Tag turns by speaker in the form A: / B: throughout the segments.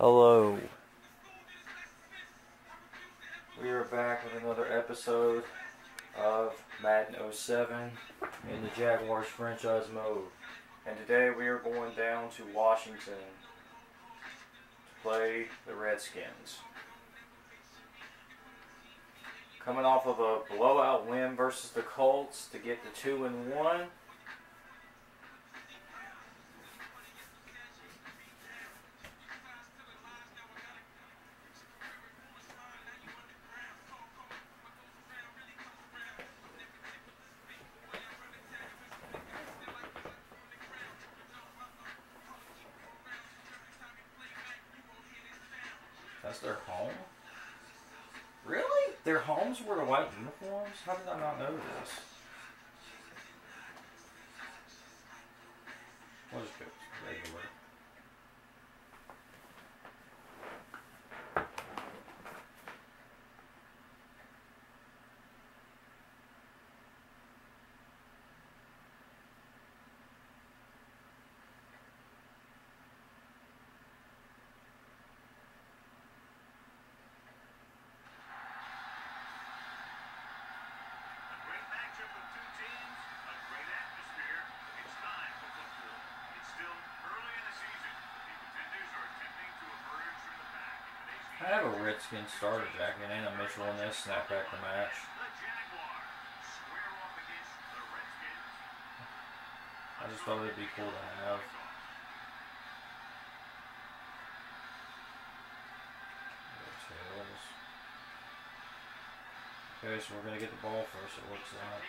A: Hello. We are back with another episode of Madden 07 in the Jaguars franchise mode. And today we are going down to Washington to play the Redskins. Coming off of a blowout win versus the Colts to get the 2-1. That's their home? Really? Their homes were the white uniforms? How did I not know this? What is it? Regular. I have a Redskins starter jacket and a Mitchell and this snapbacker match. I just thought it'd be cool to have. Okay, so we're going to get the ball first, it looks like.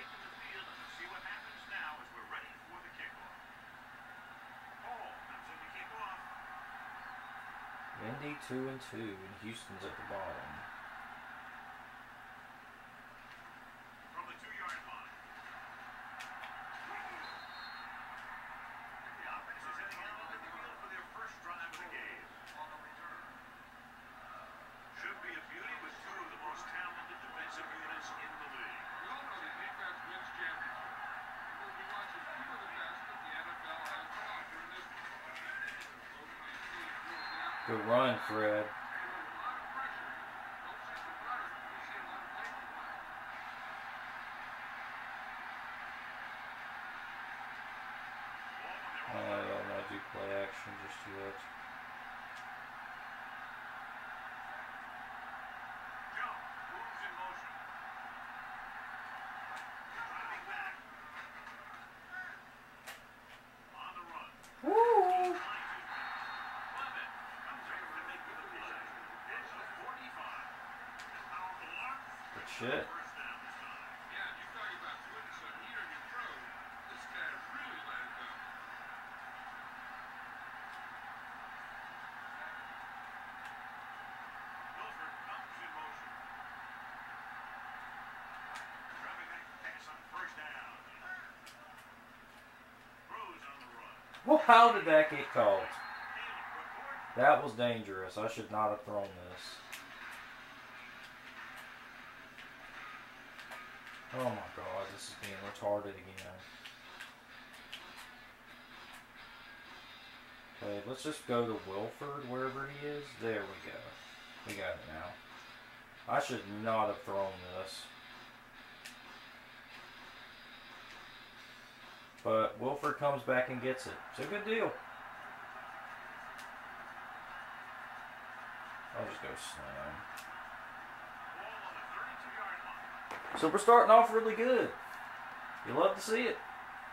A: Indy 2-2, and Houston's at the bottom. From the 2-yard line. The offense is heading out onto the field for their first drive of the game. On the return. Should be a beauty with two of the most talented defensive units in the league. We all know that defense wins championships. We'll be watching two of the best that the NFL has to offer in this one. Good run, Fred. I don't want to do play action just yet. Shit. Yeah, you talking about putting some heat on your throat. This guy really let it go. Milford comes in motion. Dropping back pass on first down. Rose on the run. Well, how did that get called? That was dangerous. I should not have thrown this. Oh my god, this is being retarded again. Okay, let's just go to Wilford, wherever he is. There we go. We got it now. I should not have thrown this. But Wilford comes back and gets it. It's a good deal. I'll just go slam. So we're starting off really good. You love to see it.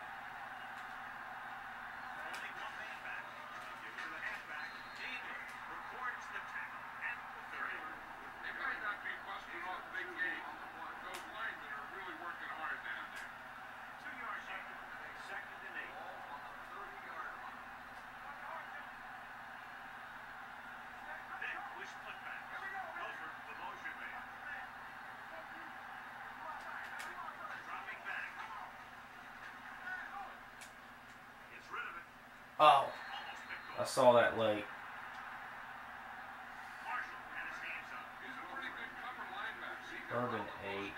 A: Oh, I saw that late. Urban 8.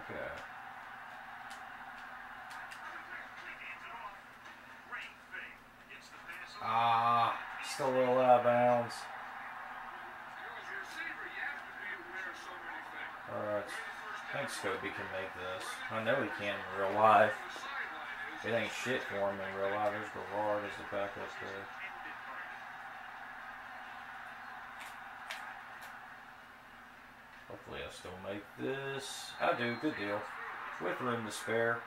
B: Okay. Ah, still a little out of bounds. Alright. I think Scobie can make this. I know he can in real life. It ain't shit for him in real life. There's Brevard as the backup there. Hopefully I still make this. I do. Good deal. With room to spare.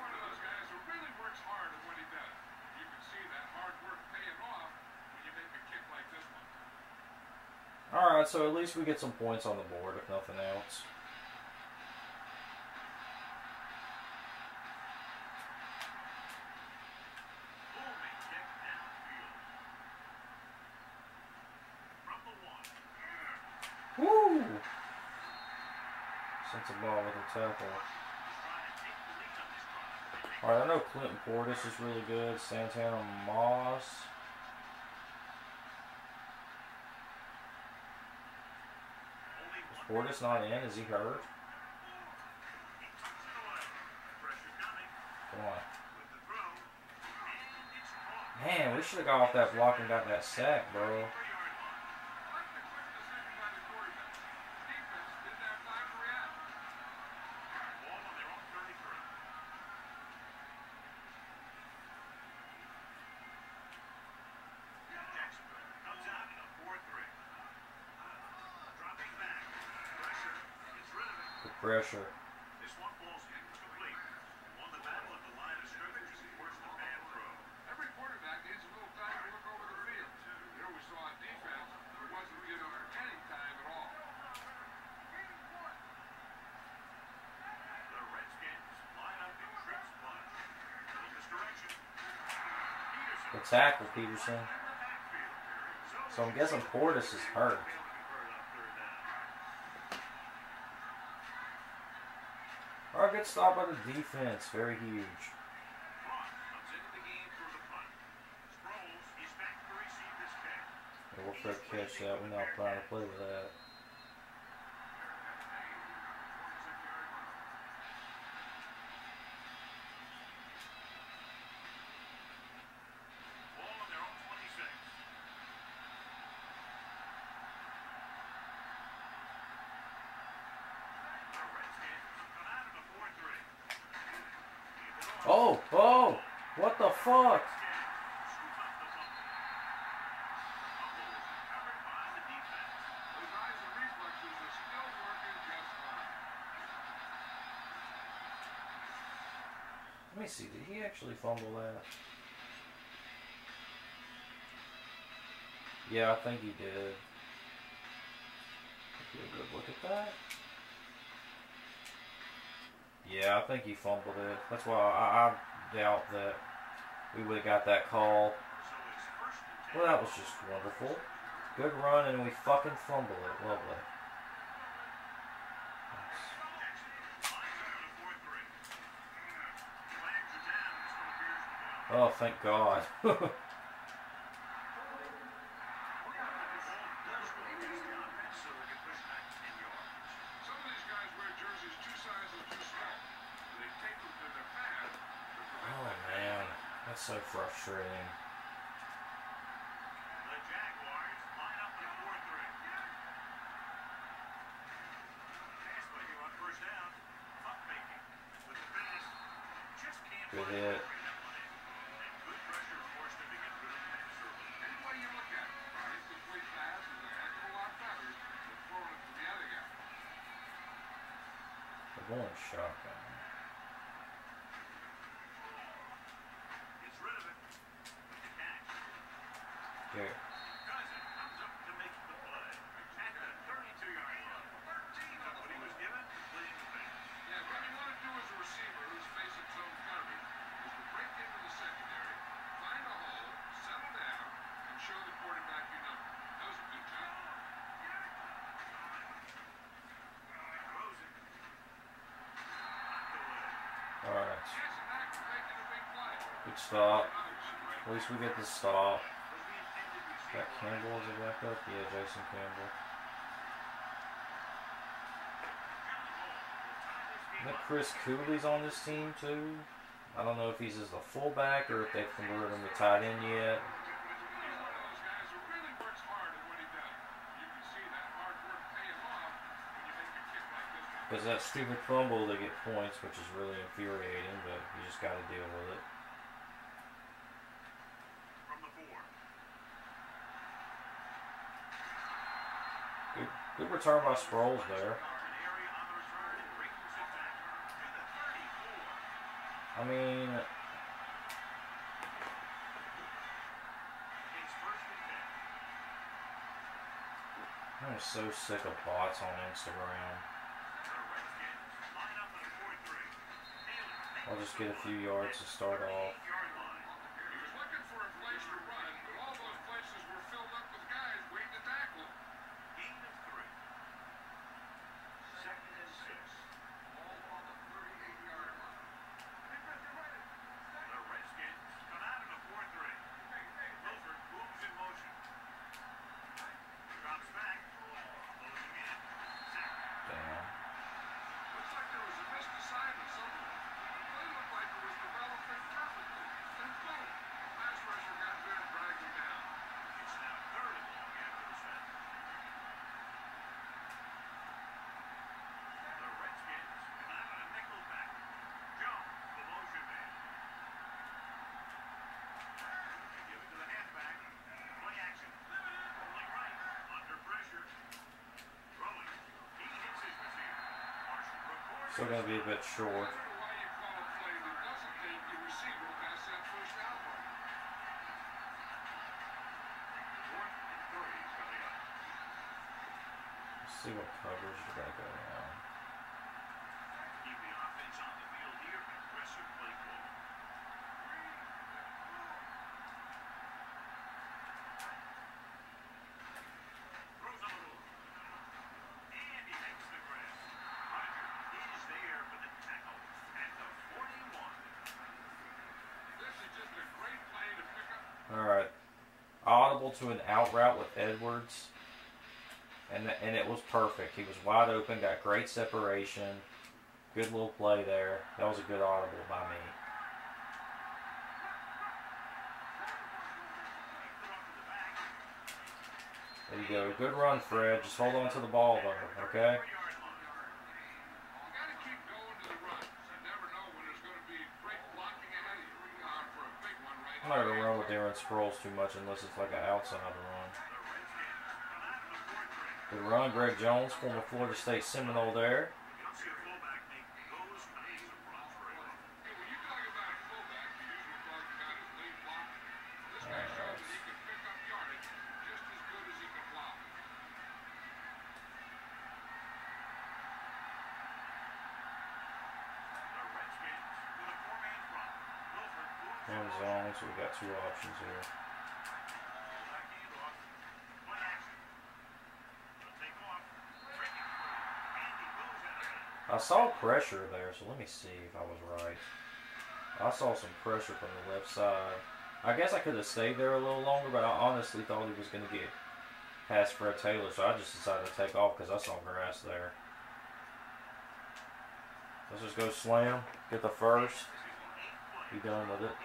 B: Alright, so at least we get some points on the board, if nothing else. Woo! Sent the ball with a tackle. Alright, I know Clinton Portis is really good. Santana Moss. Is Portis not in? Is he hurt? Come on. Man, we should have got off that block and got that sack, bro. Pressure.
A: This one ball's incomplete. Won the battle at the line of scrimmage as he forced the man throw. Every quarterback needs a little time to look over the field. Here we saw a defense who wasn't given any time at all. The Redskins line up in trips bunch. In this direction.
B: The tackle, Peterson. So I'm guessing Portis is hurt. Alright, good stop by the defense. Very huge. Yeah, we'll try to catch that. We're not trying to play with that. Oh, oh, what the fuck? Let me see, did he actually fumble that? Yeah, I think he did. Take a good look at that. Yeah, I think he fumbled it. That's why I doubt that we would have got that call. Well, that was just wonderful. Good run, and we fucking fumble it. Lovely. Nice. Oh, thank God. That's so frustrating.
A: The Jaguars line up in 4-3. Pass by you on first down. Up making. With the pass. Just can't
B: good
A: find
B: hit.
A: And good pressure forced him to get rid of the pass early. Any way you look at it, this complete pass is a heck of a lot better than throwing it to the other guy.
B: We're going shotgun. Here.
A: Cousin comes up to make the play. At the 32-yard line. 13 of what he was given, completing the pass. Yeah, what you want to do as a receiver who's facing zone coverage is to break into the secondary, find a hole, settle down, and show the quarterback your number. That was a good job.
B: Alright. Good stop. At least we get the stop. Is that Campbell as a backup? Yeah, Jason Campbell. think Chris Cooley's on this team too. I don't know if he's as a fullback or if they've converted him to tight end yet. Because that stupid fumble, they get points, which is really infuriating, but you just got to deal with it. Good return by Sproles there. I mean, I'm so sick of bots on Instagram. I'll just get a few yards to start off. Still going to be a bit short. Let's see what coverage we got going on.
A: Keep the offense on the field here. Aggressive play call. Throws on the move. And he makes the grab. Roger is there for the tackle at the 41. This is just a great play to pick up.
B: Alright. Audible to an out route with Edwards. And it was perfect. He was wide open, got great separation. Good little play there. That was a good audible by me. There you go. Good run, Fred. Just hold on to the ball, though, okay? I'm not going to run with Darren Sproles too much unless it's like an outside run. Good run, Greg Jones, former Florida State Seminole there. One zone, so we got two options here. I saw pressure there, so let me see if I was right. I saw some pressure from the left side. I guess I could have stayed there a little longer, but I honestly thought he was going to get past Fred Taylor, so I just decided to take off because I saw grass there. Let's just go slam, get the first, be done with it.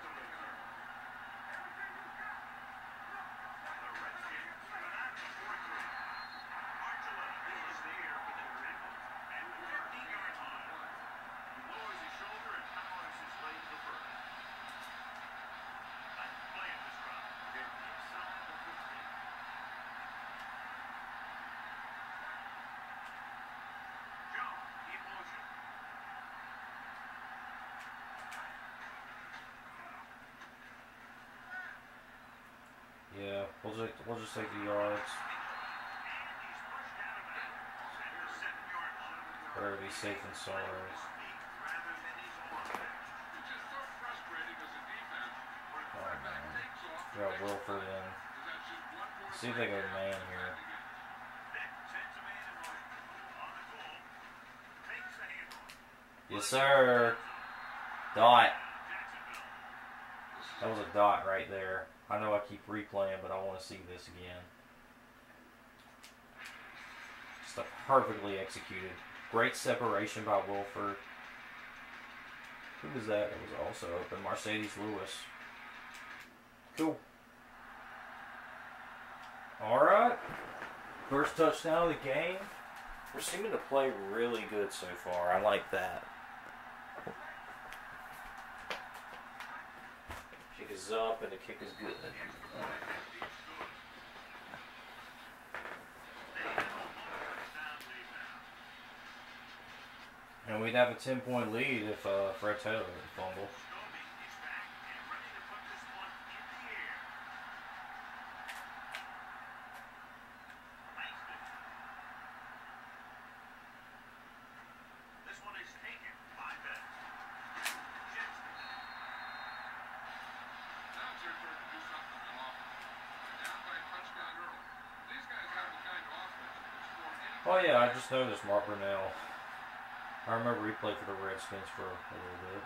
B: Yeah, we'll just take the yards. Better be safe than sorry. Oh man. We got Wilford in. Let's see if they go man here. Yes, sir. Dot. That was a dot right there. I know I keep replaying, but I want to see this again. Just a perfectly executed Great separation by Wolford. Who was that that was also open? Mercedes Lewis. Cool. Alright. First touchdown of the game. We're seeming to play really good so far. I like that. Kick is up and the kick is good. And we'd have a 10-point lead if Fred Taylor didn't fumble. Oh yeah, I just noticed Mark Brunell. I remember he played for the Redskins for a little bit.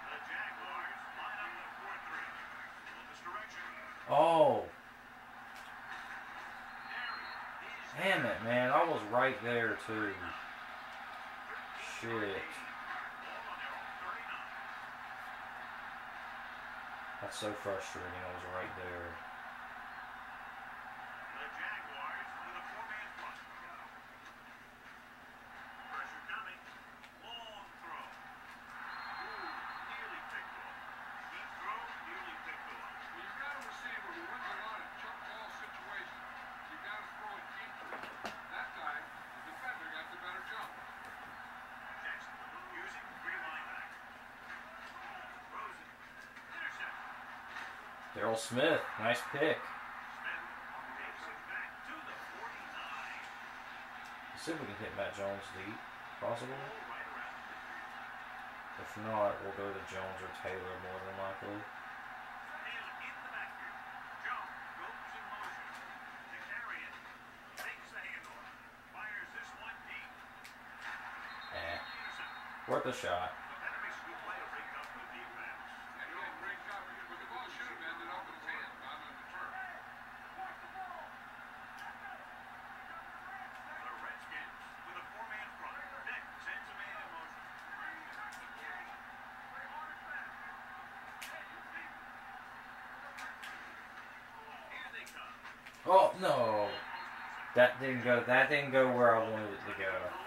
B: Oh. Damn it, man. I was right there, too. Shit. That's so frustrating. I was right there. Darrell Smith, nice pick. Let's see if we can hit Matt Jones deep. Possible? If not, we'll go to Jones or Taylor more than likely. Worth a shot. Oh no, that didn't go. That didn't go where I wanted it to go.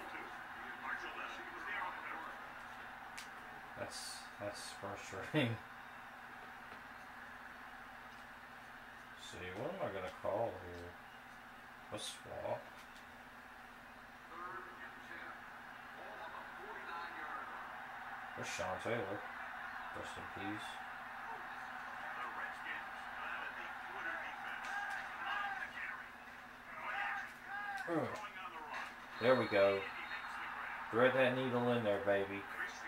B: That's frustrating. Let's see, what am I gonna call here? A swap. There's Sean Taylor. Rest in peace. There we go. Thread that needle in there, baby.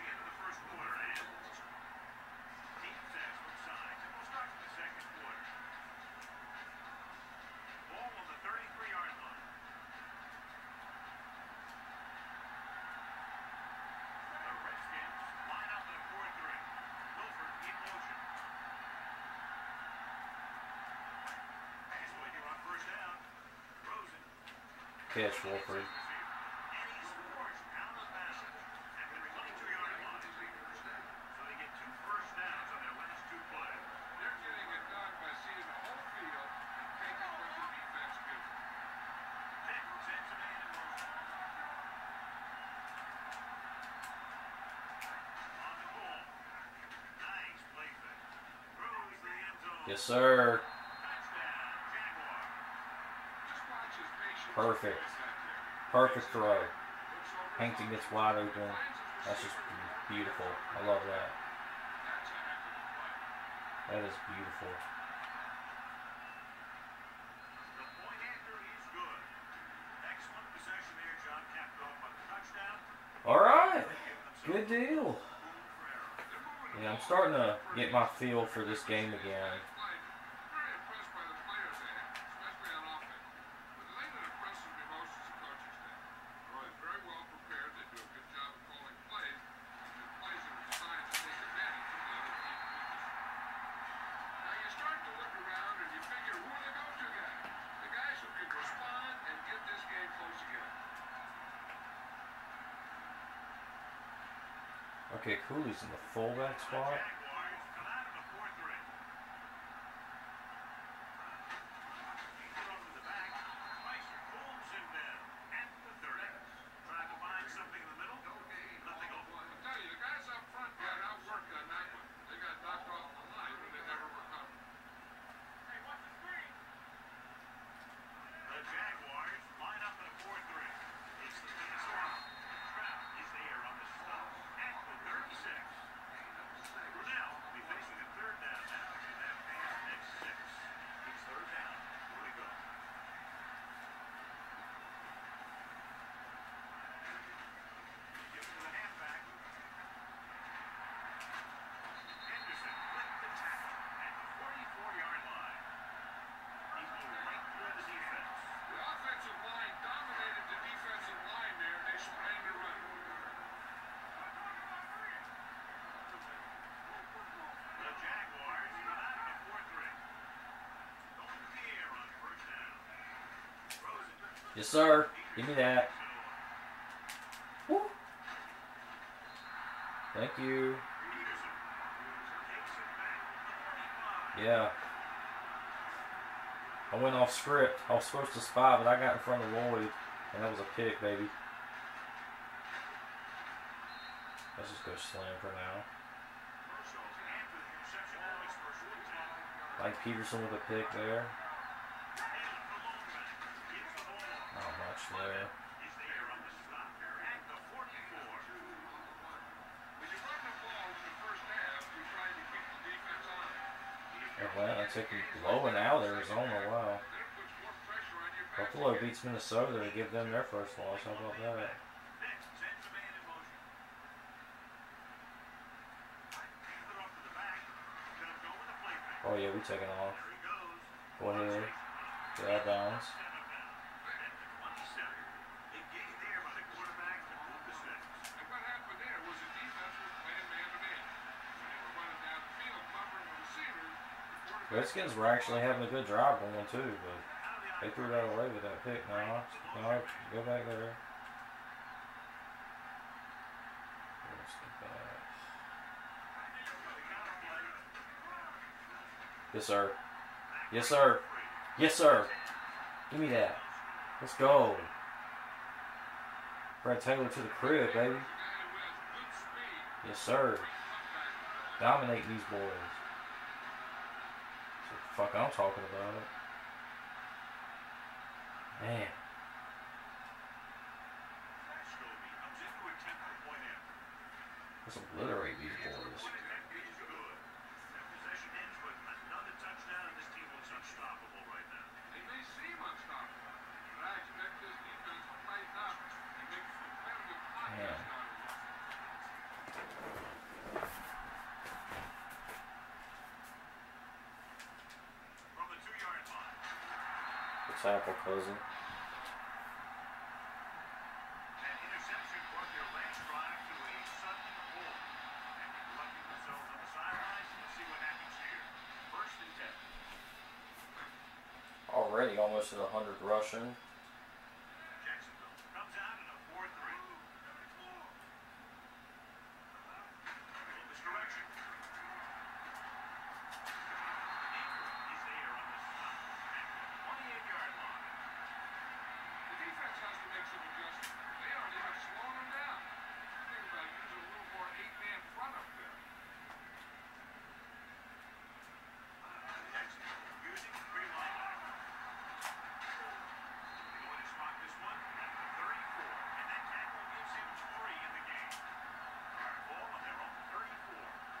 B: Catch, Wolford. Yes, sir. Perfect. Perfect throw. Hankton gets wide open. That's just beautiful. I love that. That is beautiful. Alright. Good deal. Yeah, I'm starting to get my feel for this game again. Okay, Cooley's in the fullback spot.
A: Jaguars come out of the fourth ring. He threw him to the back. Spicer pulls him down at the 30. Tried to find something in the middle. Nothing open.
C: I tell you, the guys up front got outworked on that one. They got knocked off the line and they never recovered.
A: Hey, watch the screen. The Jaguars line up in a fourth ring. It's the Minnesota. Trout is there on the stop at the 36. Brunel will be facing a third down now in that man's next 6. It's third down. Here we go. Give it to the halfback. Henderson with the tackle at the 44-yard line. He blew right through the defense.
C: The offensive line dominated the defensive line there. They sprang the run.
A: The Jaguars come out of the fourth ring. Going to the air on first down. Rosen.
B: Yes, sir. Give me that. Woo. Thank you.
A: Peterson takes it back to the 45.
B: Yeah. I went off script. I was supposed to spy, but I got in front of Lloyd, and that was a pick, baby. Let's just go slam for now.
A: Marshall after the interception on his first one.
B: Like Peterson with a pick there.
A: Taylor, the long back, gets the ball.
B: Not much there.
A: He's there on the stop at the 44.
C: When you run the ball in the first half, you're trying to keep the defense on it.
B: Atlanta taking blowing out Arizona. Wow.
C: Then it puts more pressure on your back.
B: Buffalo beats Minnesota to give them their first loss. How about that?
A: Next, sends a man in motion. Hands it off to the back. Gonna go with the playback.
B: Oh yeah, we taking off.
A: There he goes.
B: Go ahead. Get out of bounds.
A: At the 27. A gain there by the quarterback to move the sticks.
C: And what happened there was the defense was playing man-to-man. When they were running down the field covering the receivers, the quarterback...
B: Redskins were actually having a good drive going too, but they threw that away with that pick. No, go back there. Let's get back. Yes, sir. Yes, sir. Yes, sir. Give me that. Let's go. Brad Taylor to the crib, baby. Yes, sir. Dominate these boys. That's what the fuck I'm talking about. Man.
A: Scobie comes in to attempt the point after.
B: Let's obliterate these boys.
A: Point attempt is good. That possession ends with another touchdown, and this team looks unstoppable right now.
C: They may seem unstoppable, but I expect this defense to tighten up and make competitive contests
B: Man.
C: out of it.
A: From the 2-yard line.
B: The tackle, cousin.
A: An interception brought their last drive to a sudden halt. And they're collecting themselves on the sidelines. We'll see what happens here. First and 10.
B: Already almost at 100 rushing.
A: Jacksonville comes out in a 4-3. Misdirection. He's there on the stop at the 28-yard line.
C: The defense has to make some adjustments. They aren't even slowing them down. Think about using a little more 8-man front up there.
A: Jacksonville using 3 linebackers. They go in and spot this one at the 34. And that tackle gives him 3 in the game. Ball on their own 34.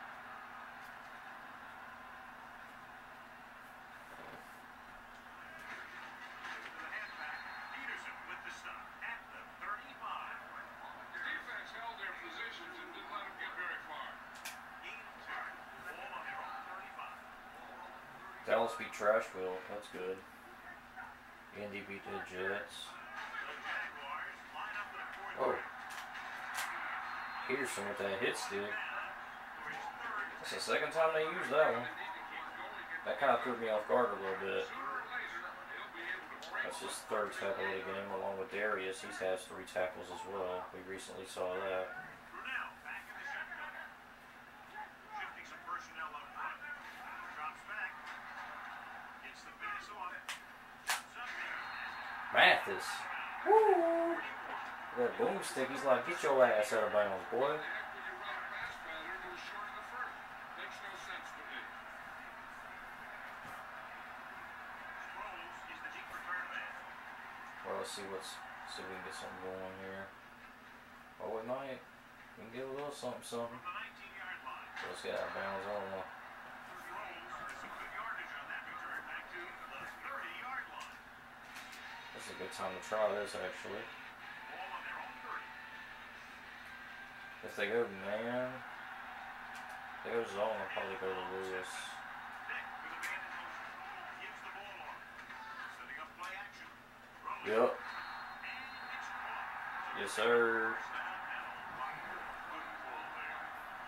A: To the halfback, Peterson with the stop at the 35.
C: The defense held their positions and didn't let them get very far.
A: Gain of 2. Ball on their own 35.
B: Dallas beat Trashville. That's good. Indy beat the Jets.
A: The Jaguars line up in a 4-3.
B: Oh. Peterson with that hit stick.
A: Down for his third.
B: That's the second time they used that one.
C: They need to keep going and
B: That kind of threw me off guard a little bit.
C: sooner or later they'll be able to break.
B: That's his third tackle of the game, along with Darius. He has 3 tackles as well. We recently saw that.
A: Brunel back in the shotgun.
B: Mathis. Woo! That boomstick, he's like, get your ass out of bounds, boy.
C: When you run a pass pattern, it was short of the first. Makes no sense to me.
A: Sproles is the deep return man.
B: Well, let's see if we can get something going here. Oh, we might. We can get a little something.
A: From the 19-yard line.
B: Let's get out of bounds. I don't know.
A: Sproles has some good yardage on that return back to the 30-yard line.
B: This is a good time to try this, actually.
A: Ball on their own 30.
B: If they go man, if they go zone, I'll probably go to Lewis.
A: Nick with a man in motion. Gives the ball on. Setting up play action. Rolling.
B: Yep.
A: And it's caught.
B: Yes, sir.
A: First down and a lot. Good call there.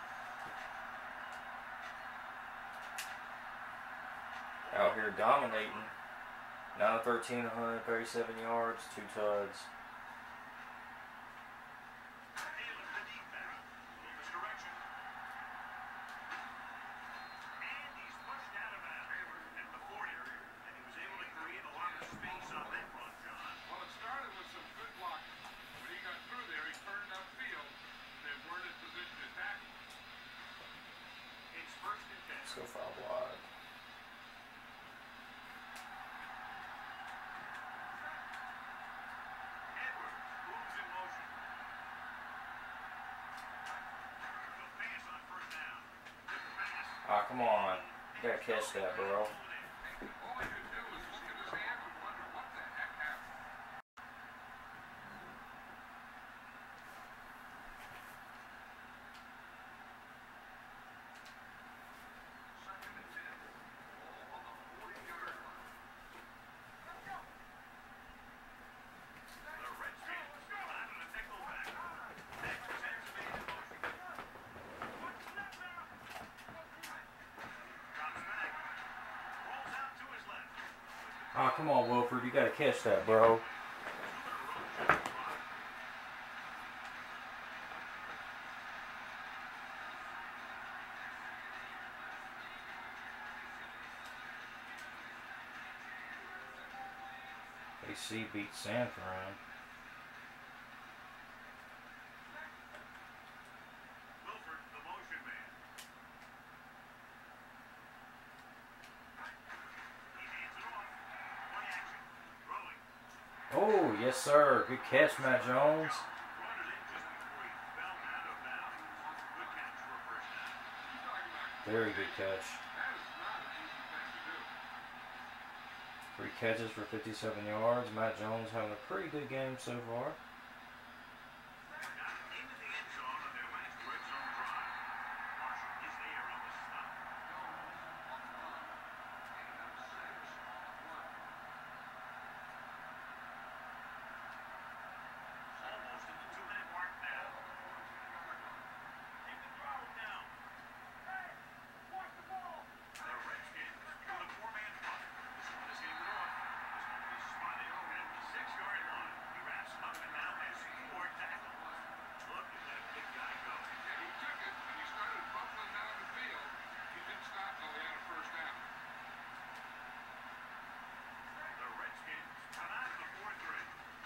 B: Out here dominating. 9 of 13, 137 yards, 2 tuds.
A: Taylor, the deep back. Little misdirection. And he's pushed out of bounds at the 40. And he was able to create a lot of space on that run, John.
C: Well, it started with some good blocking. When he got through there, he turned upfield. They weren't in position to tackle.
A: It's first and 10.
B: Let's go foul wide.
A: Edwards moves in motion. The pass on first down. Good pass.
B: Ah, come on. You gotta catch that, bro.
C: All he could do was look at his hands and wonder what the heck happened.
A: Second and 10. Ball on the 40-yard line. The Redskins out of the nickelback. Next is hands made in motion. Comes back. Rolls out to his left.
B: Ah, come on, Wilford. You gotta catch that, bro. AC beat Sanford.
A: Wilford, the motion man. He hands it off. Play action. Rolling.
B: Oh, yes, sir. Good catch, Matt Jones.
A: Brought it in just before he fell out of bounds. Good catch for a first down.
B: Very good catch.
C: That is not an easy thing to do.
B: 3 catches for 57 yards. Matt Jones having a pretty good game so far.
A: Got into the end zone on their last red zone drive. Marshall is there on the stop. Almost at the 2-minute mark now. Take the throttle down. The Redskins with a 4-man punt. This one is handed off. This one is spotted at the 6-yard line. He wraps up and now has 4 tackles. Look at that big guy go.
C: And he took it, and he started buffling down the field. He didn't stop till he had a first down.
A: The Redskins come out of the 4-3.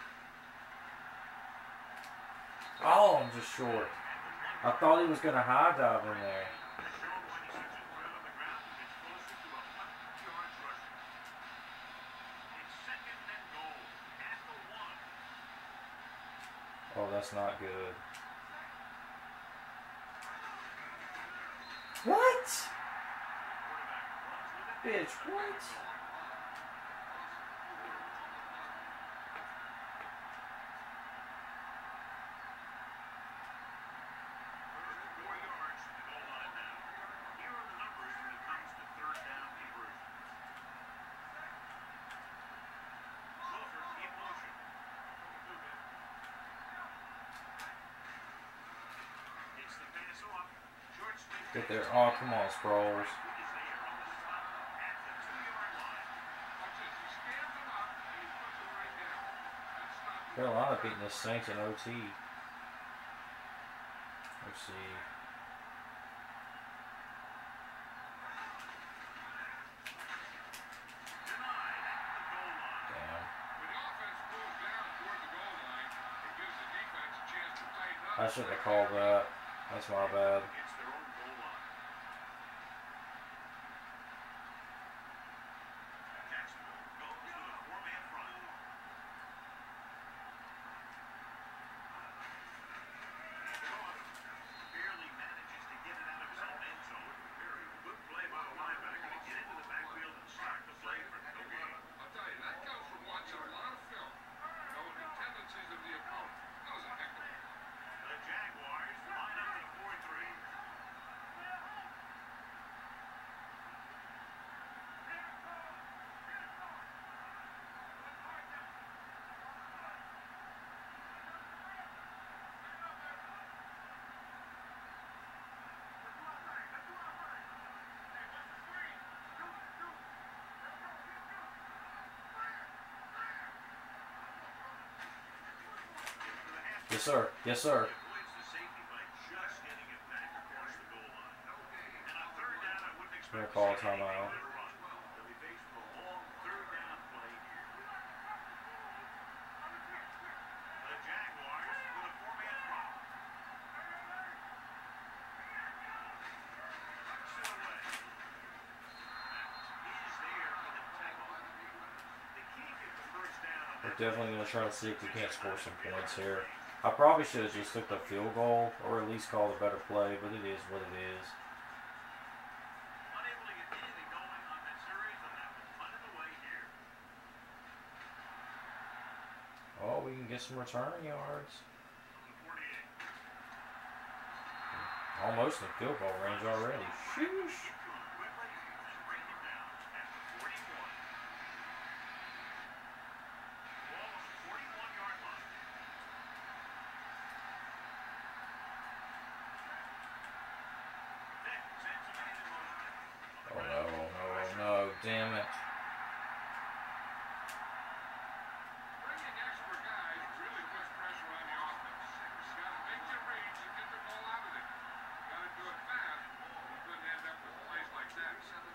B: Oh, I'm just short. I thought he was going to high dive in there.
A: Sean when he sits his foot on the ground, it's closer to 100 yards rushing. It's second and goal at the 1.
B: Oh, that's not good. What?
A: Quarterback runs with it.
B: Bitch, what?
A: First 4 yards to the goal line now. Here are the numbers when it comes to third down conversions. Wilford in motion. It's the pass off. Short sweep.
B: Get there. Oh, come on, Sproles.
A: Is there on the stop at the 2-yard line.
C: Watch this. He stands him up, and he puts it right down. That stopped him.
B: Carolina beating the Saints in OT. Let's see.
A: Denied at the goal line.
B: Damn.
C: When the offense moves
B: I shouldn't have called that. That's my bad.
A: Against their own goal line. Jacksonville goes with a four-man front. Cross barely manages to get it out of his own end zone. Very good play by the linebacker to get into the backfield and start the play for no gain.
C: I'll tell you, that comes from watching a lot of film. Knowing the tendencies of the opponent. That was a heck of a play.
A: The Jaguars line up in 4-3.
B: Yes, sir. Yes, sir.
A: Avoids the safety by just getting it back across the goal line. And on third down, I wouldn't expect
B: Gonna call a
A: to see anything
B: timeout.
A: later on. They'll be faced with a long third down play here. The Jaguars with a four-man front. Tucks it away. That is there for the tackle. The key to the first down on
B: We're
A: that
B: definitely gonna try to see if we can't score some points here. I probably should have just took the field goal or at least called a better play, but it is what it is.
A: unable to get anything going on that series, and that will punt it away here.
B: Oh, we can get some return yards.
A: From the 48.
B: Almost in field goal range already. Sheesh.
A: Quickly and bring him down at the 41. Ball on the 41-yard line. Vick sends him in motion.
B: Oh no, oh no, oh no, damn it.
C: Bringing extra guys really puts pressure on the offense. You got to make your reads and get the ball out of there. You got to do it fast. You couldn't end up with plays like that.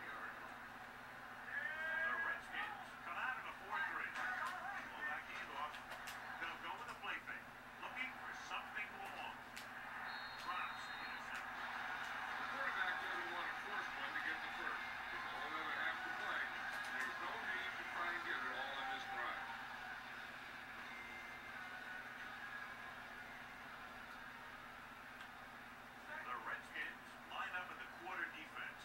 A: The Redskins come out in a 4-3. Well, that handoff. They'll go with a play fake. Looking for something long. Drops intercept.
C: The quarterback doesn't want to force one to get the first. With all other half to play, there's no need to try and get it all in this drive.
A: The Redskins line up in the quarter defense.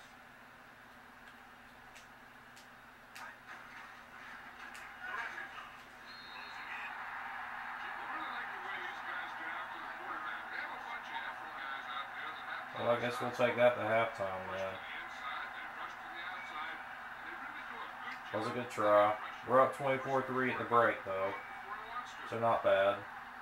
A: The rushing zone. Closing in.
C: I really like the way these guys get after the quarterback. They have a bunch of effort guys out there that have
B: Well, I guess we'll take that to halftime,
C: rush
B: man.
C: to the inside, they rush to the outside, and they really do a good job.
B: That was a good try. We're up 24-3 at the break, though,
C: Before he wants to.
B: so not bad.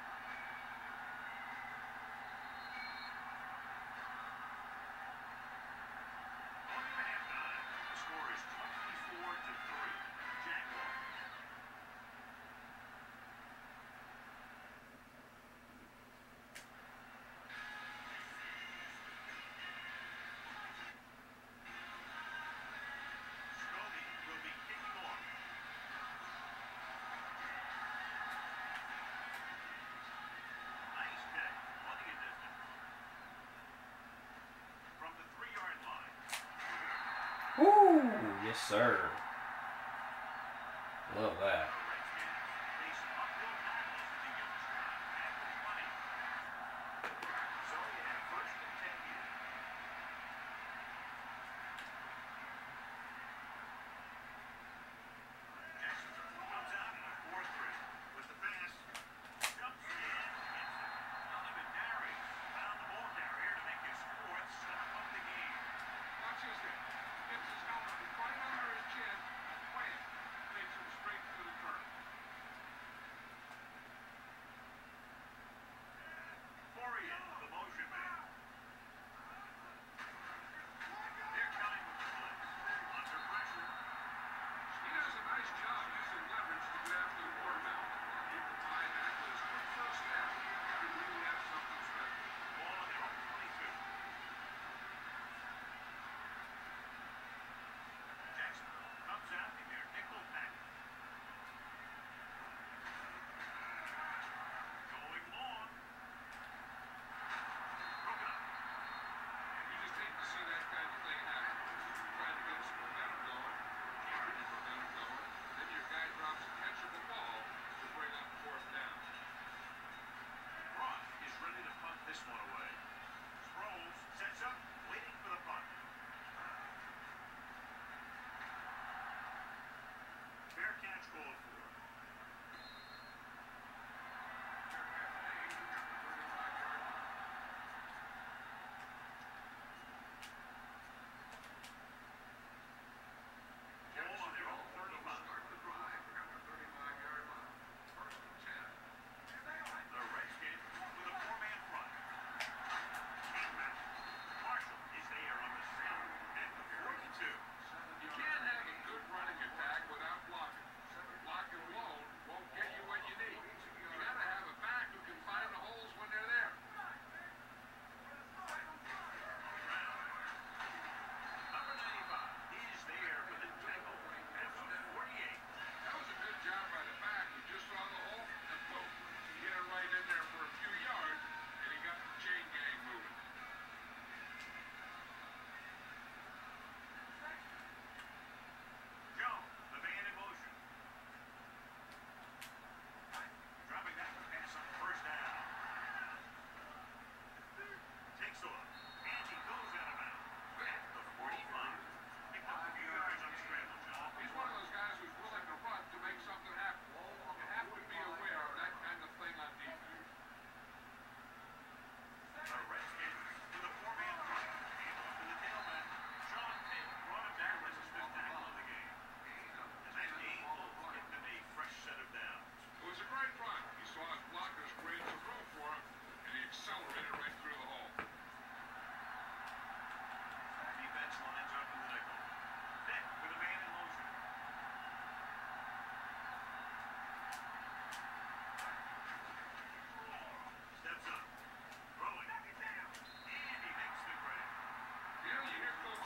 A: Going into halftime, the score is 24-3. Jaguars. Scobie will be kicking off. Nice catch, plenty of distance. From the 3-yard line.
B: Woo! Yes, sir. Love that.
A: The Redskins face uphill battles as they get this drive at the 20. So you have first and 10 here. Jacksonville comes out in a 4-3 with the pass. Jumps in, gets it. Donovan Darius found the ball carrier to make his fourth stop of the game.
C: Watch this here. Gets his helmet right under his chin. Wham! Takes him straight to the turn.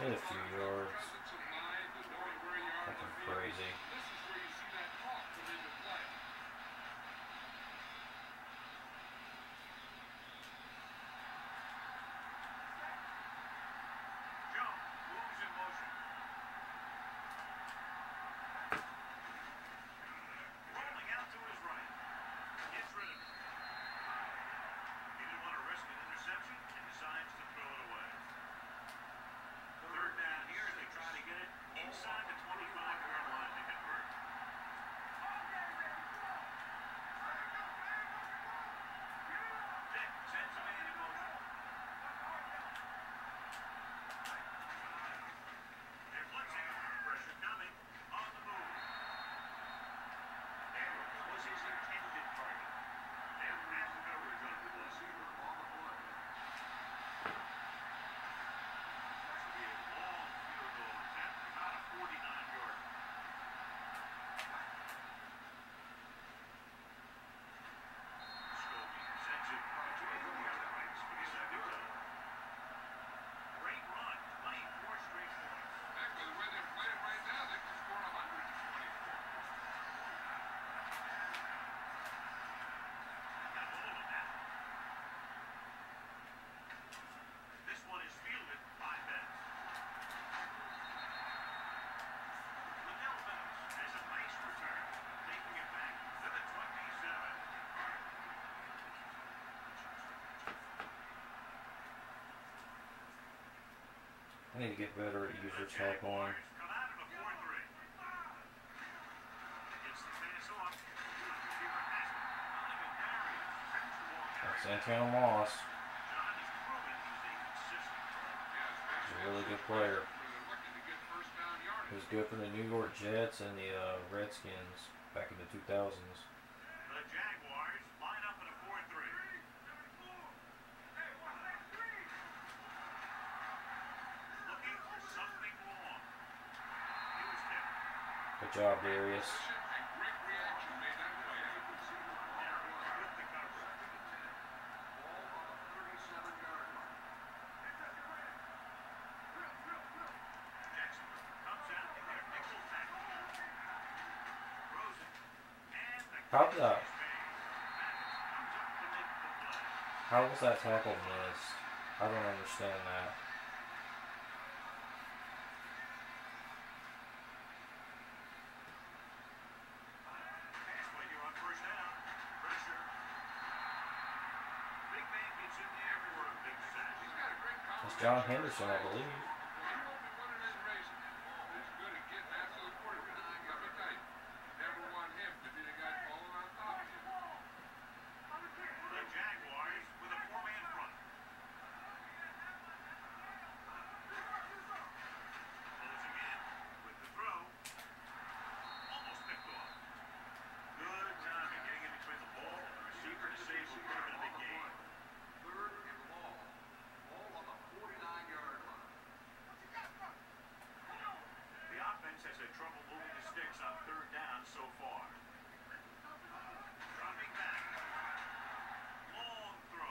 B: Get a few yards.
C: presence of mind and knowing where you are in the
B: Fucking
C: field.
B: crazy.
C: This is where you see that talk come into play.
A: Joe moves in motion. Rolling out to his right. Gets rid of it. He didn't want to risk an interception and decides to throw it away. Third down here as they try to get it inside the 25-yard line to convert. Dick sends a man in motion. They're blitzing. Pressure coming. On the move. There was his intended target. They have coverage on the play. This will be a long field goal attempt, about a 49-yarder. Scobie sends it to the other ranks for the second time. Great run, laying 4 straight points.
C: Heck, with the way they're playing right now, they could score 124.
A: Got hold of that. This one is fielded by Betts. Liddell Betts has a nice return, taking it back to the 27.
B: I need to get better at user tag line.
A: Come out of a 4-3. Gets the pass off. Receiver has it. Not even Darius.
B: That's Santana Moss.
A: John has proven he's a consistent thrower.
B: He's a really good player.
C: Where they're looking to get first down
B: He
C: yardage.
B: was good for the New York Jets and the Redskins back in the 2000s.
A: The Jaguars line up in a 4-3. Looking for something long. He was hit.
B: Good job, Darius.
C: And great reaction made that play happen.
A: Darius with the cover. Jacksonville comes out in their nickel tackle. Rosen and the
B: How'd
A: catch
B: that-
A: is made. Mathis comes up to make the play.
B: How was that tackle missed? I don't understand that.
A: Pass play here on first down. Pressure. Big man gets in there for a big sack.
C: He's got a great
B: That's
C: combination.
B: John Henderson, I believe.
C: He won't be winning any races. He's good at getting after the quarterback. Let me tell you, you never want him to be the guy falling on top of you.
A: The Jaguars with a 4-man front. Closing in with the throw. Almost picked off. Good timing getting in between the ball and the receiver to save a little bit of the game.
D: Third and long. Ball on the 49-yard line.
A: The offense has had trouble moving the sticks on third down so far. Dropping back. Long throw.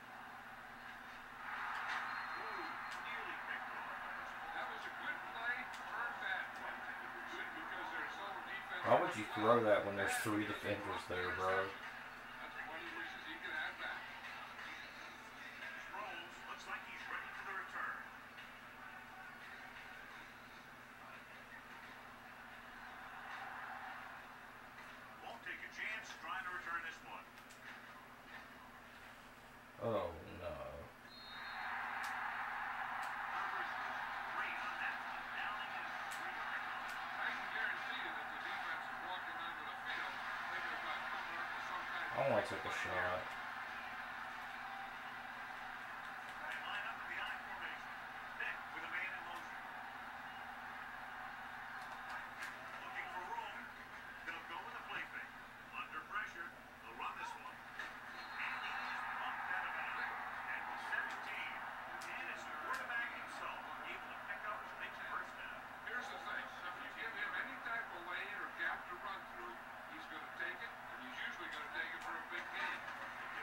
A: Ooh, nearly picked off.
C: That was a good play, turned bad play. Good because there's no defense.
B: Why would you throw that when there's 3 defenders there, bro?
C: That's one he wishes he could have back.
A: Sproles looks like he's ready for the return. Won't take a chance trying to return this one.
B: Oh no.
A: Numbers great on that one. Downing is 3-yard line.
C: I can guarantee you that the defense is walking onto the field thinking about coming up with some kind of.
B: I want to take a shot.
A: They line up in the I formation. Dick with a man in motion. Looking for room. They'll go with a play fake. Under pressure. They'll run this one. And he is bumped out of bounds. At the 17. And it's the quarterback himself able to pick up a big first down.
C: Here's the thing, if you give him any type of lane or gap to run through, he's going to take it, and he's usually going to take it for a big gain.
A: The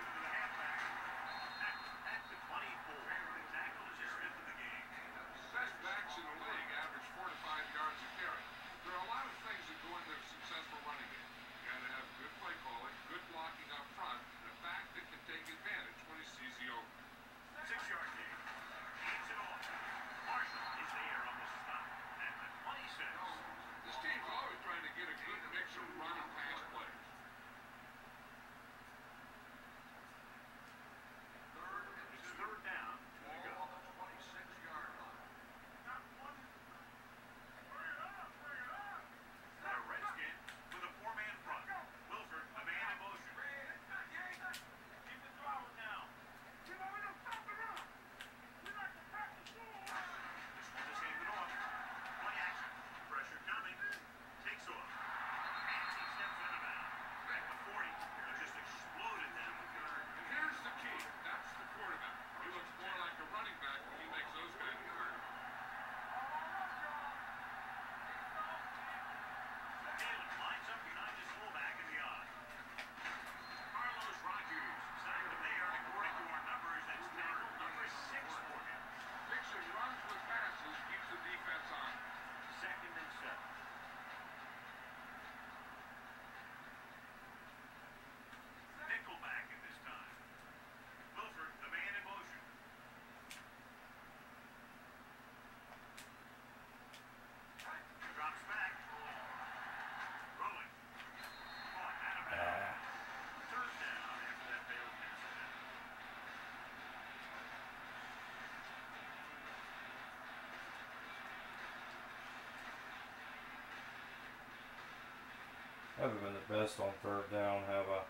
B: haven't been the best on third down, have I?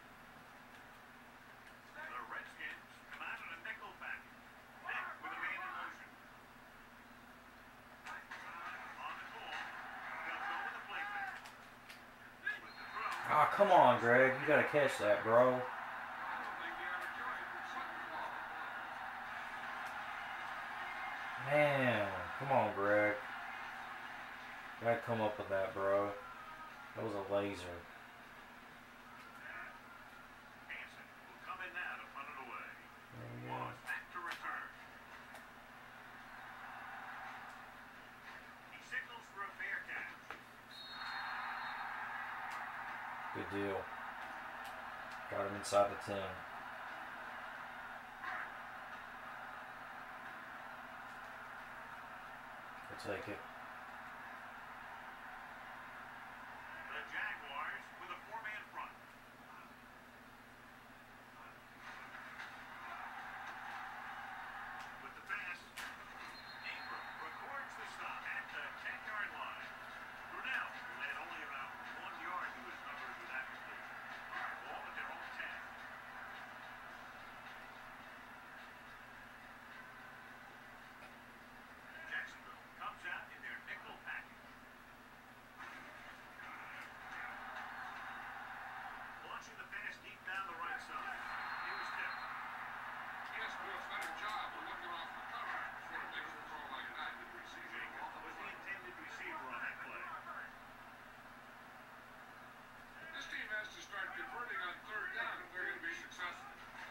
A: The Redskins come out in a nickel back. Nick with a man in motion. On the call. They'll go with the play fake. With the throw.
B: Ah, come on, Greg. You gotta catch that, bro.
C: I don't think you have a choice but slip the ball.
B: Man, come on, Greg. Gotta come up with that, bro. That was a laser.
A: Hanson will come in now to punt it away.
B: There we go.
A: Moss back to return. He signals for a fair catch.
B: Good deal. Got him inside the 10. We'll take it.
A: The Jaguars with a four-man front. With the pass, Ingram records the stop at the 10-yard line. Brunell led only about 1 yard to his numbers with that completion. Ball at their own 10. Jacksonville comes out in their nickel package. Launching the pass deep down the right side. Here's Tip.
C: He has to do a better job of looking off the cover before he makes a throw like that.
A: Jacob was the intended receiver on that play.
C: This team has to start converting on third down if they're going to be successful.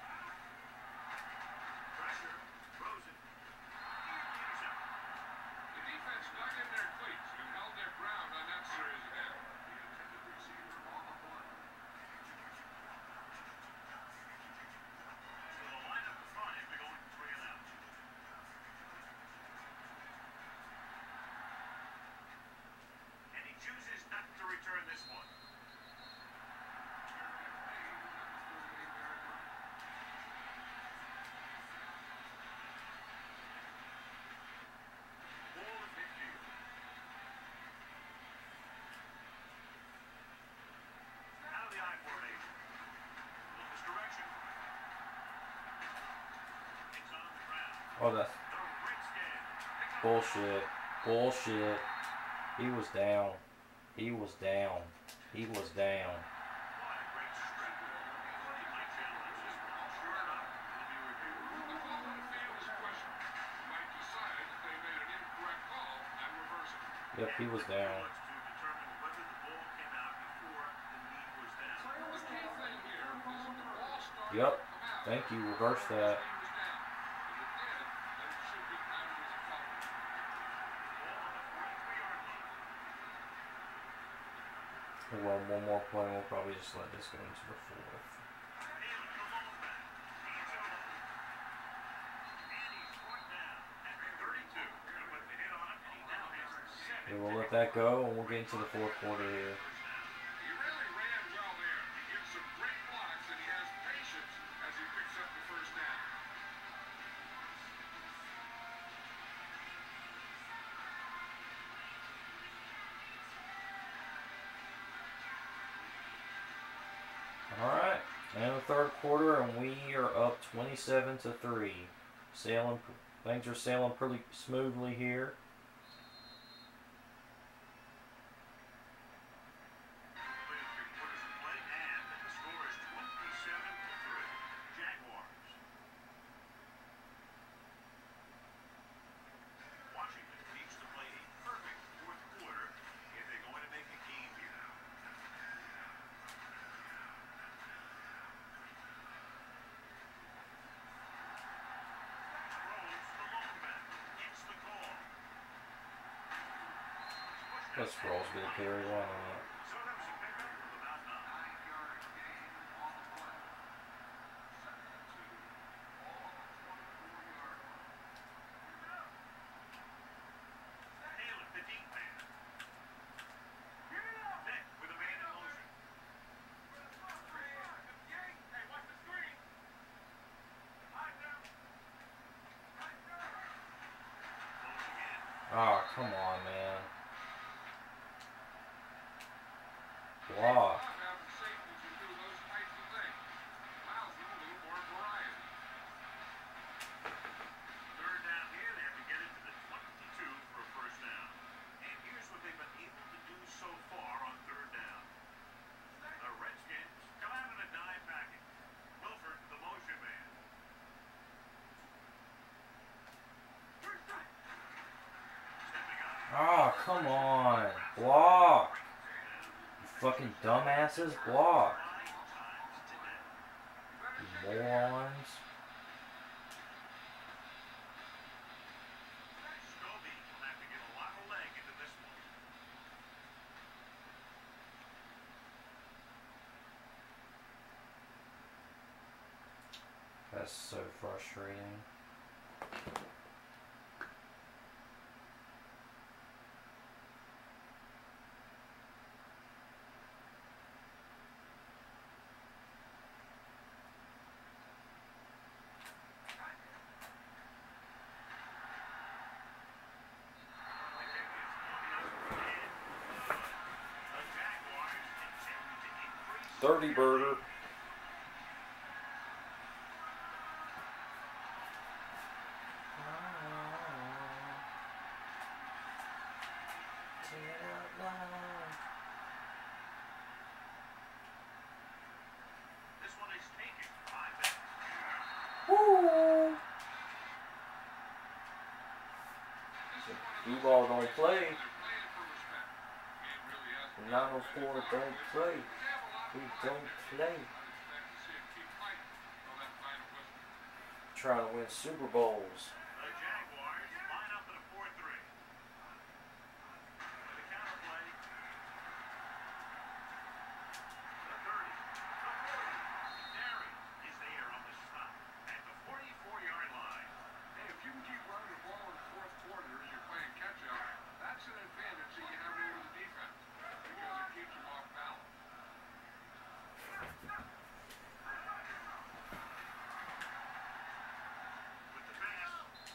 A: Pressure. Throws it. Intercept.
C: The defense dug in their cleats and held their ground on that series of downs.
D: The intended receiver on the play.
A: So the lineup is fine. They're going 3 and out. And he chooses not to return this one. Ball at midfield. Out of the I formation. Look this direction. It's on the ground.
B: Oh, that's
A: The Redskins pick up
B: bullshit. Bullshit. He was down. He was down. He was down.
A: What a great strip. He might challenge this one. Sure enough, it'll be reviewed.
C: The call on the field is questionable. You might decide that they made an incorrect call and reverse it.
B: Yep, he was down.
A: Looks to determine whether the ball came out before the knee was down.
C: The key thing here is that the ball started
B: Yep.
C: to come out.
B: Thank you. Reverse that.
C: He was down. If it did, then it should be counted as a foul.
A: Ball on the 43-yard line.
B: Well, one more play. We'll probably just let this go into the 4th.
A: Taylor, the lone back. He's over. And he's brought down at 32. Gonna put the hit on him, and he now has 7.
B: Yeah, we'll let that go, and we'll get into the 4th quarter here.
C: He really ran well there. He gives some great blocks and he has patience as he picks up the first down.
B: Alright, and the 3rd quarter, and we are up 27-3. Things are sailing pretty smoothly here.
A: Completed 3 quarters of play, and the score is 27-3. Jaguars. Washington needs to play a perfect 4th quarter if they're going to make a game here. Throws the lone back. It's the call.
B: Let's Sproles get a carry. Why not?
A: So that was a pickup of about 9.
D: 9-yard gain on the play. Second and 2. Ball on the 24-yard line.
A: Taylor, the deep man. Nick with a man in motion. Hey, watch the screen. Close again.
B: Oh, come on, man. come on. Block. You fucking dumbasses. Block. You morons.
A: Scobie will have to get a lot of leg into this one.
B: That's so frustrating.
A: The Jaguars continue to increase.
B: 30 burger.
A: This one is taken by Beck.
B: Woo! D-ball don't play. 904 don't play. We don't play. Trying to win Super Bowls.
A: The Jaguars line up at a 4-3. The counter play. The 30. The 40. Derry is there on the stop at the 44-yard line.
C: Hey, if you can keep running the ball in the fourth quarter as you're playing catch-up, that's an advantage that you have over the defense because it keeps them off balance.
A: With the pass,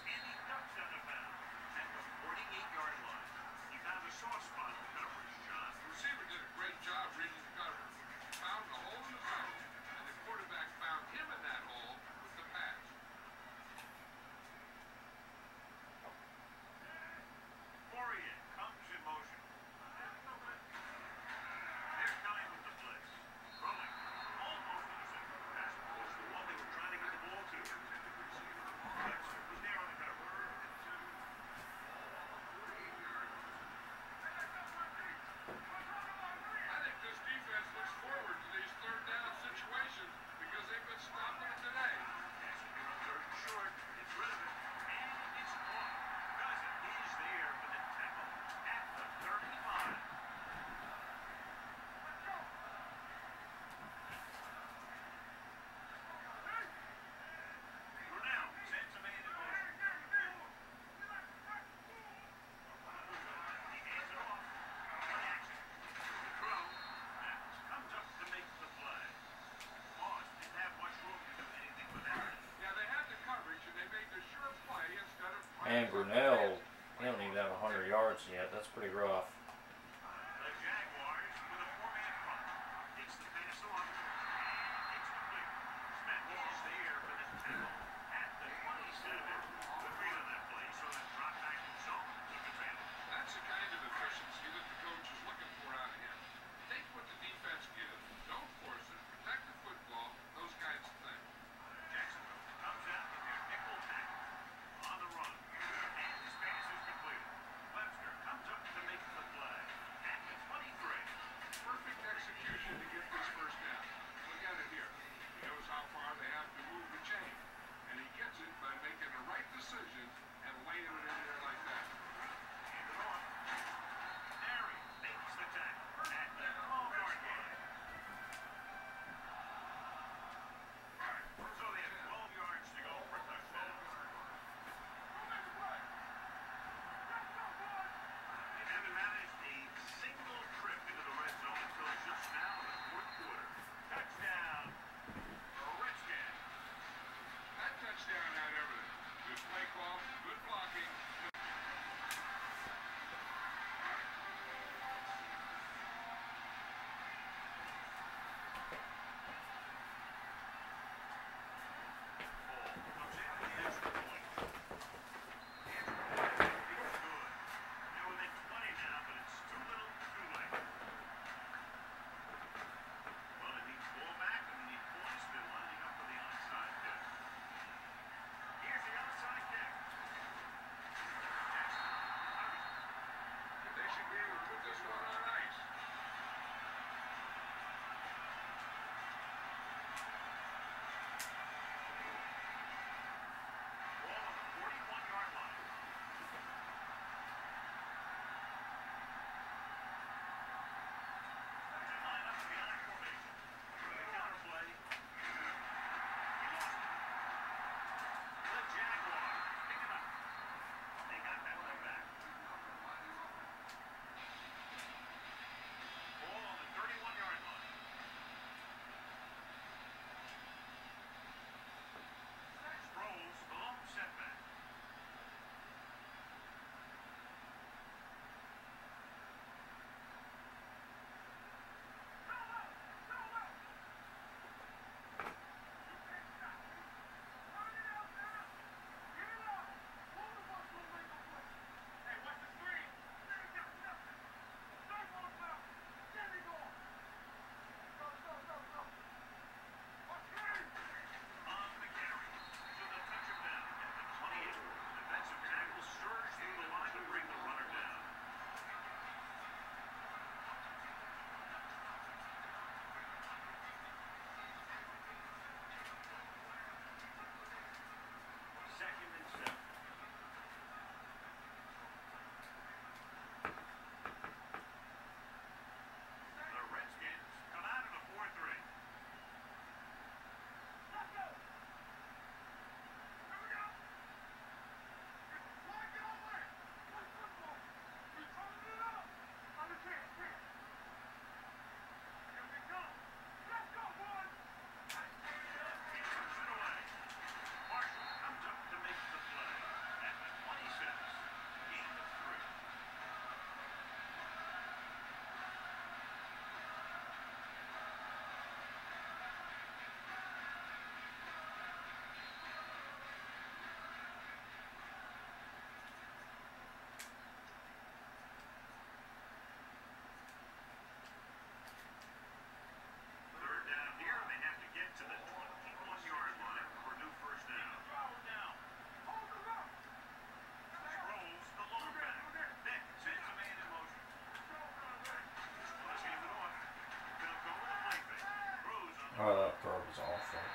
B: fault.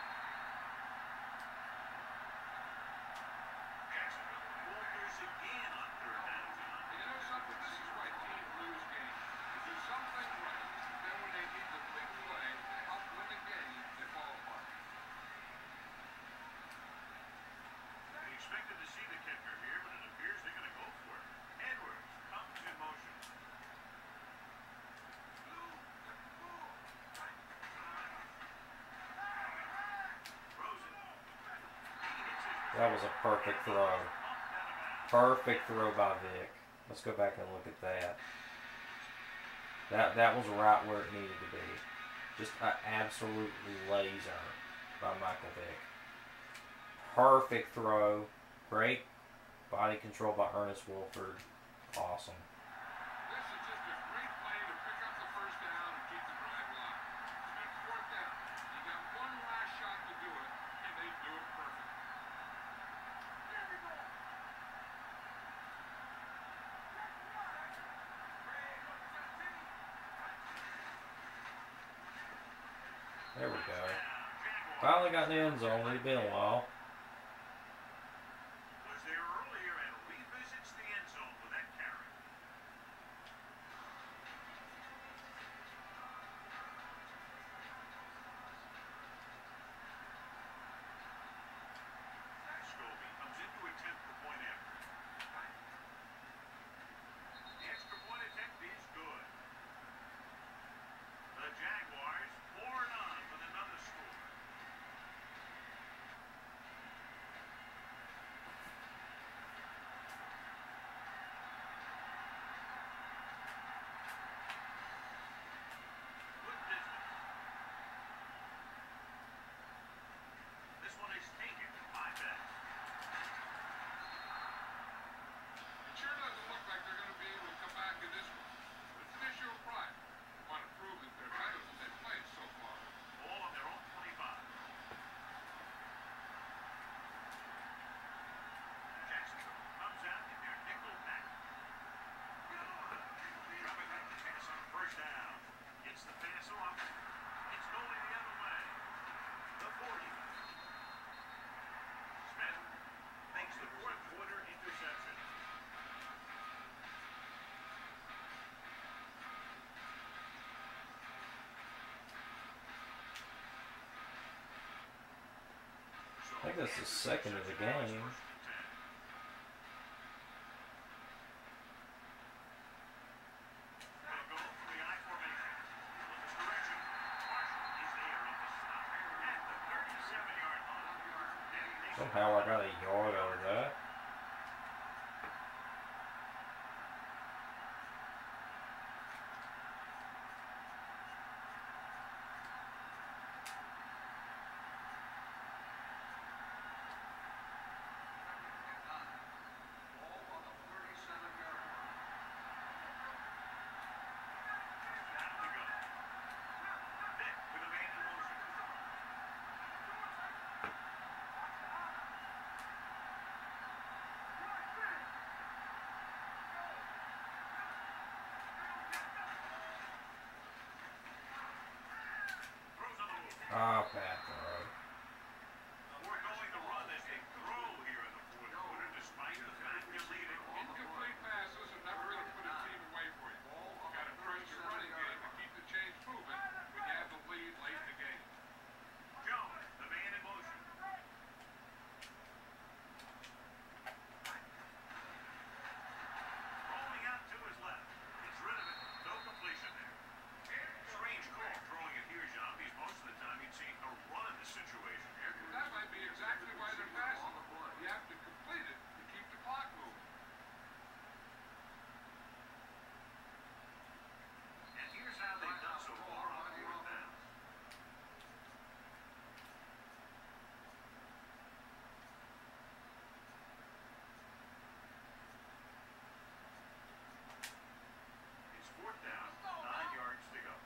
A: Jacksonville falters again on third down.
C: And you know something? This is why teams lose games. They do something right, then when they need the big play to help win the game, they fall apart.
A: We expected to see the kicker here, but it appears they're going to go for it. Edwards comes in motion. Rosen.
B: That was a perfect throw. Perfect throw by Vic. Let's go back and look at that. That was right where it needed to be. Just an absolute laser by Michael Vick. Perfect throw. Great body control by Ernest Wolford. Awesome.
C: This is just a great play to pick up the first down and keep the drive alive. It's been fourth down. You got one last shot to do it, and they do it perfect.
B: There we go. Finally got in the end zone. It's been a while.
A: Was there earlier and revisits the end zone with that carry. Scobie comes in to attempt the point after. The extra point attempt is good. The Jaguars pouring on with another score. Good business. This one is taken by Betts.
C: It sure doesn't look like they're going to be able to come back in this one. But it's an issue of pride. They want to prove that they're better than they've played so far.
A: All on their own 25. Jacksonville comes out in their nickel pack. Dropping back to pass on first down. Gets the pass off. It's going the other way. The 40. Smith makes the fourth quarter interception.
B: I think that's the second of the game. Somehow I got a yard out of that. Ah, bad throw.
A: Foregoing the run as they throw here in the fourth quarter, despite the fact they're leading.
C: Incomplete passes are never going to put a team away for you. You've got to trust your running game to keep the chains moving when you have the lead late in the game.
A: Jones, the man in motion. Rolling out to his left. Gets rid of it. No completion there. Strange call throwing it here, John, because most of the time you'd see a run in this situation.
C: That might be exactly why they're passing. You have to complete it to keep the clock moving.
A: And here's how they've done so far on fourth down. It's fourth down, 9 yards to go.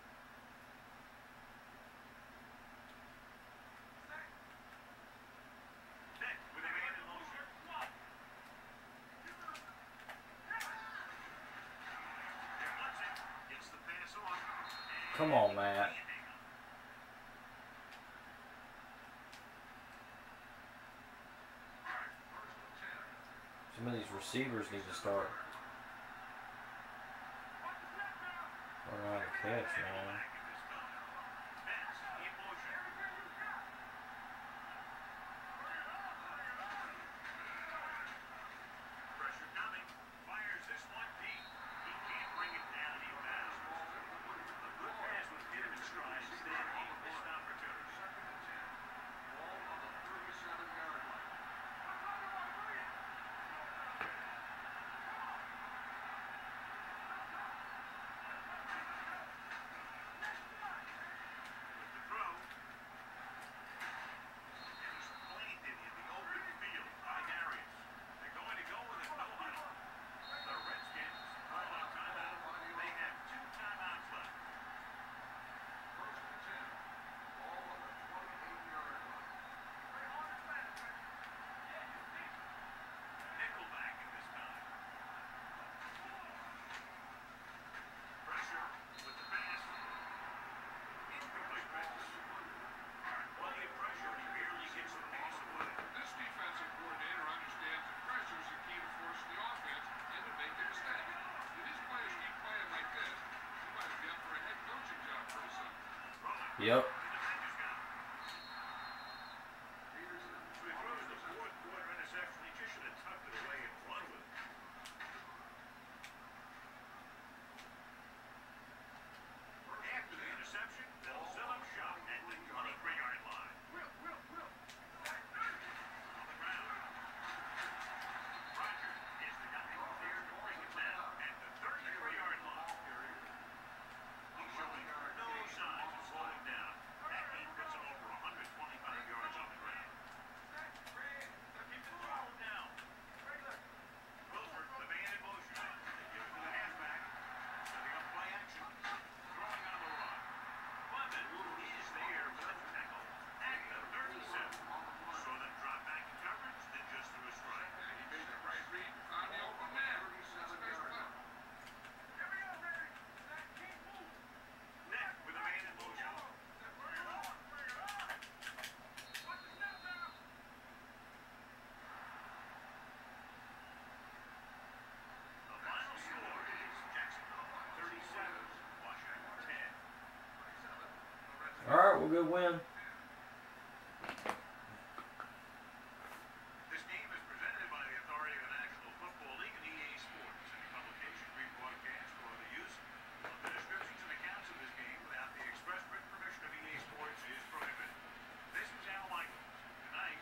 A: Nick with a man in motion. Blitzing, gets the pass off.
B: Come on, Matt. Some of these receivers need to start learning how to catch, man.
A: Pressure coming. Fires this one deep. He can't bring it down. He passes. A good pass would get him in stride. Instead, he missed opportunity.
D: Second and 10. Ball on the 37-yard line.
A: With the throw. And he's planted in the open field by Darius. They're going to go with it. No huddle. The Redskins call a timeout. They have 2 timeouts left.
D: First and 10. Ball on the 28-yard line.
A: Nickelback at this time. Pressure with the pass. Incomplete pass. Plenty of pressure, and he barely gets the pass away.
C: This defensive coordinator understands that pressure is the key to forcing the offense into making a mistake. If these players keep playing like this, he might be up for a head coaching job pretty soon.
B: Yep.
A: The defender's got him.
D: Peterson.
A: So he throws the fourth quarter interception. He just should have tucked it away and run with it. After the interception, they'll set up shop at the 23-yard line. On the ground. Rodgers is the guy there to bring it down at the 33-yard line. He's showing no signs of slowing down. That game puts him over 125 yards on the ground. Throw down. Wilford, the man in motion. They give it to the halfback. Setting up play action. Throwing on the run. Clement is there with a tackle at the 37. Saw them drop back in coverage, then just threw a strike.
C: And he made the right read and found the open man. That's a nice play.
A: Nick with a man in motion. The final score is Jacksonville 37, Washington 10.
B: Alright, well, good win.
A: This game is presented by the authority of the National Football League and EA Sports. Any publication, rebroadcast, or other use of the descriptions and accounts of this game without the express written permission of EA Sports is prohibited. This is Al Michaels. Good night.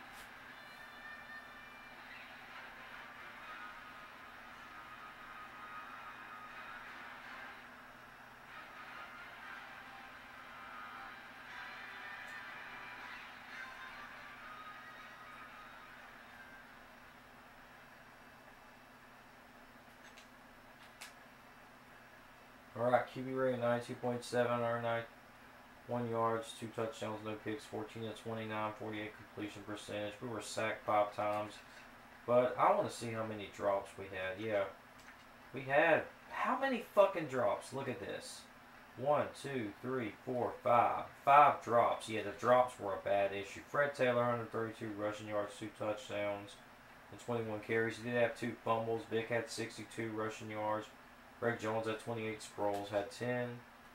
B: Alright, QB rating 92.7, our 91 yards, 2 touchdowns, no picks, 14 of 29, 48 completion percentage. We were sacked 5 times. But I want to see how many drops we had. Yeah. We had how many fucking drops? Look at this. 1, 2, 3, 4, 5. 5 drops. Yeah, the drops were a bad issue. Fred Taylor, 132 rushing yards, 2 touchdowns, and 21 carries. He did have 2 fumbles. Vic had 62 rushing yards. Greg Jones had 28. Sproles had 10.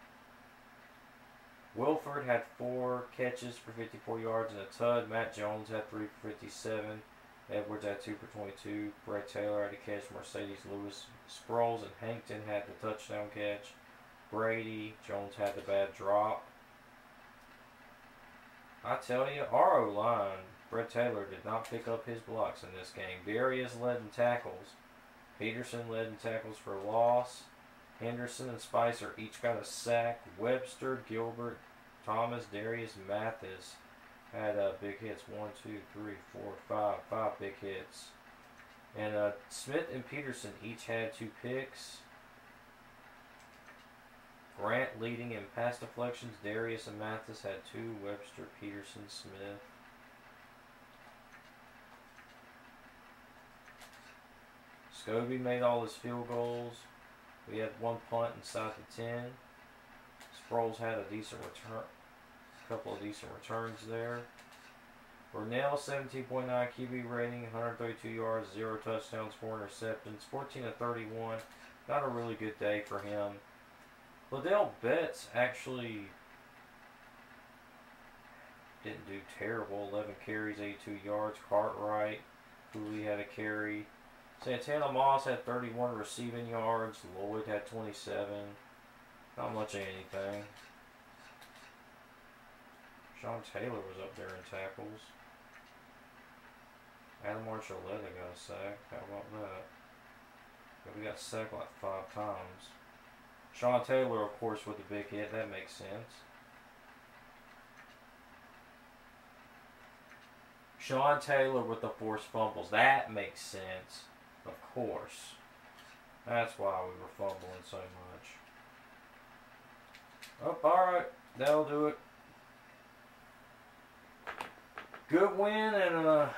B: Wilford had 4 catches for 54 yards and a tud. Matt Jones had 3 for 57. Edwards had 2 for 22. Brett Taylor had a catch. Mercedes Lewis, Sproles, and Hankton had the touchdown catch. Brady Jones had the bad drop. I tell you, our O-line, Brett Taylor did not pick up his blocks in this game. Darius led in tackles. Peterson led in tackles for loss. Henderson and Spicer each got a sack. Webster, Gilbert, Thomas, Darius, Mathis had big hits. 1, 2, 3, 4, 5 big hits. And Smith and Peterson each had 2 picks. Grant leading in pass deflections. Darius and Mathis had 2. Webster, Peterson, Smith. Scobie made all his field goals. We had 1 punt inside the 10. Sproles had a decent return, a couple of decent returns there. Brunell, 17.9 QB rating, 132 yards, 0 touchdowns, 4 interceptions, 14 of 31. Not a really good day for him. Liddell Betts actually didn't do terrible. 11 carries, 82 yards. Cartwright, Cooley had a carry. Santana Moss had 31 receiving yards. Lloyd had 27. Not much of anything. Sean Taylor was up there in tackles. Adam Archuleta got a sack. How about that? But we got sacked like 5 times. Sean Taylor, of course, with the big hit. That makes sense. Sean Taylor with the forced fumbles. That makes sense. Of course. That's why we were fumbling so much. Oh, alright. That'll do it. Good win, and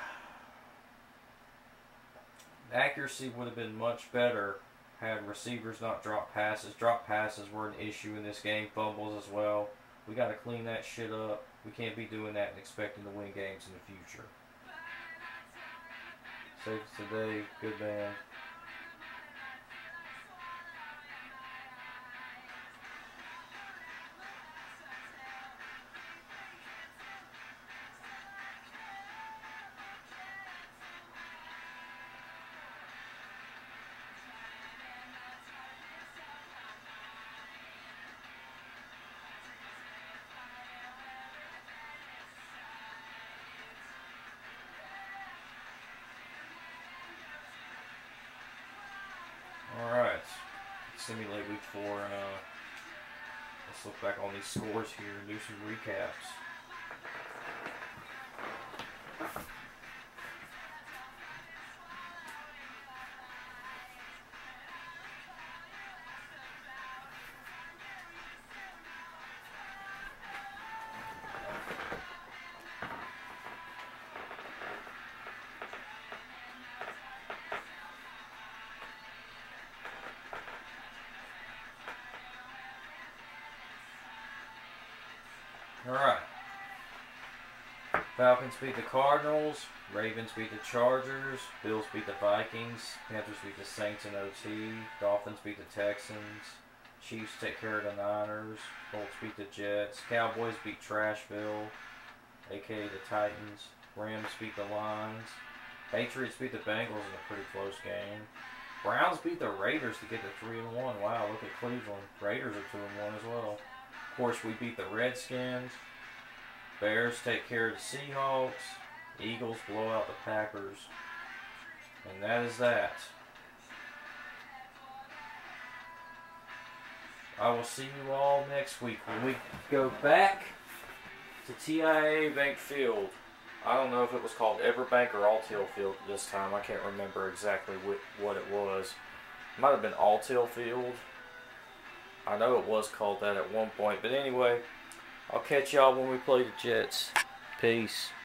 B: accuracy would have been much better had receivers not dropped passes. Drop passes were an issue in this game. Fumbles as well. We got to clean that shit up. We can't be doing that and expecting to win games in the future. Saves today. Good man. Alright, simulate week 4 and let's look back on these scores here and do some recaps. Alright. Falcons beat the Cardinals. Ravens beat the Chargers. Bills beat the Vikings. Panthers beat the Saints in OT. Dolphins beat the Texans. Chiefs take care of the Niners. Colts beat the Jets. Cowboys beat Trashville, aka the Titans. Rams beat the Lions. Patriots beat the Bengals in a pretty close game. Browns beat the Raiders to get to 3-1. Wow, look at Cleveland. Raiders are 2-1 as well. Of course, we beat the Redskins. Bears take care of the Seahawks. Eagles blow out the Packers. And that is that. I will see you all next week when we go back to TIAA Bank Field. I don't know if it was called Everbank or Altill Field this time. I can't remember exactly what it was. It might have been Altill Field. I know it was called that at one point. But anyway, I'll catch y'all when we play the Jets. Peace.